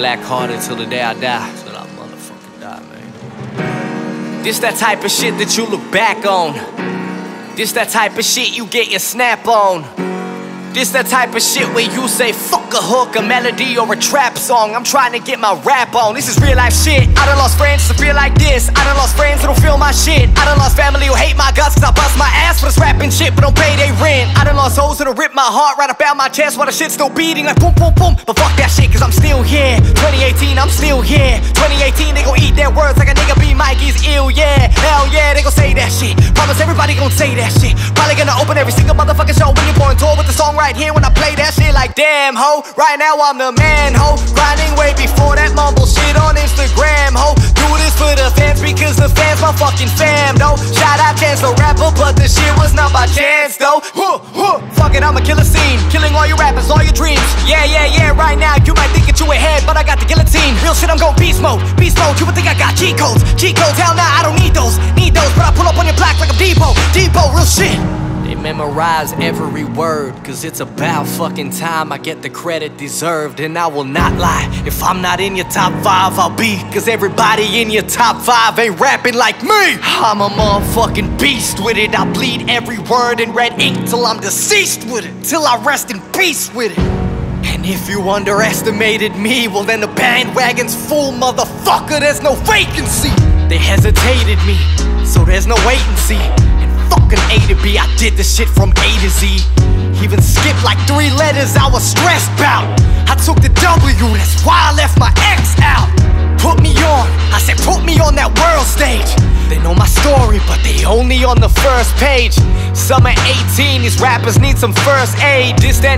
black-hearted till the day I die. Till I motherfucking die, man. This that type of shit that you look back on. This that type of shit you get your snap on. This that type of shit where you say fuck a hook, a melody, or a trap song. I'm trying to get my rap on. This is real life shit. I done lost friends to feel like this. I done lost friends who don't feel my shit. I done lost family who hate my guts cause I bust my ass for this rapping shit but don't pay they rent. I done lost hoes who rip my heart right up out my chest while the shit's still beating like boom boom boom. But fuck that shit cause I'm still here. 2018 I'm still here. 2018 they gon' eat their words like a nigga be Mikey's ill, yeah. Hell yeah, they gon' say that shit. Promise everybody gon' say that shit. Probably gonna open every single motherfucking show when you're on tour with the song right here when I play that shit like damn ho. Right now I'm the man ho. Grinding way before that mumble shit on Instagram ho. Do this for the fans because the fans my fucking fam though. Shout out Chance the Rapper but the shit was not by chance though. Fuck it, I'ma kill a scene. Killing all your rappers, all your dreams. Yeah, yeah, yeah, right now you might think that you ahead but I got the guillotine. Real shit, I'm going beast mode. Beast mode, you would think I got cheat codes. Cheat codes, hell nah, I don't need those. Need those, but I pull up on your block like I'm Depot. Depot, real shit. They memorize every word, cause it's about fucking time I get the credit deserved. And I will not lie, if I'm not in your top 5 I'll be, cause everybody in your top 5 ain't rapping like me. I'm a motherfucking beast with it. I bleed every word in red ink till I'm deceased with it, till I rest in peace with it. And if you underestimated me, well then the bandwagon's full, motherfucker, there's no vacancy. They hesitated me, so there's no wait and see. Fucking A to B, I did this shit from A to Z. Even skipped like 3 letters I was stressed about. I took the W, that's why I left my X out. Put me on, I said put me on that world stage. They know my story, but they only on the first page. Summer 18, these rappers need some first aid. This that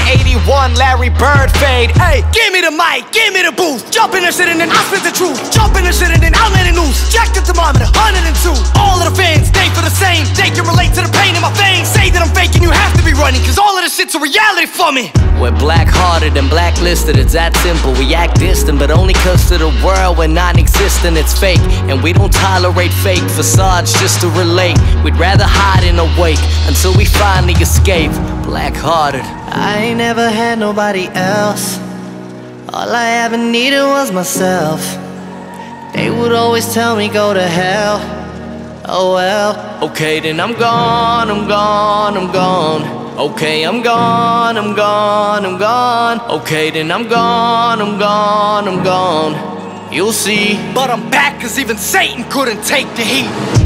1981 Larry Bird fade. Hey, give me the mic, give me the booth. Jump in the shit and then I'll spit the truth. Jump in the shit and then I'll let it loose. Check the thermometer, 102. All of the fans, they feel the same. They can relate to the pain in my veins. Say that I'm faking, you have to be running, cause all of this shit's a reality for me. We're black-hearted and blacklisted, it's that simple. We act distant, but only cause to the world we're non-existent, it's fake. And we don't tolerate fake facades just to relate. We'd rather hide and awake until we finally escape. Black-hearted. I ain't never had nobody else. All I ever needed was myself. They would always tell me go to hell. Oh well. Okay, then I'm gone, I'm gone, I'm gone. Okay, I'm gone, I'm gone, I'm gone. Okay, then I'm gone, I'm gone, I'm gone. You'll see. But I'm back cause even Satan couldn't take the heat.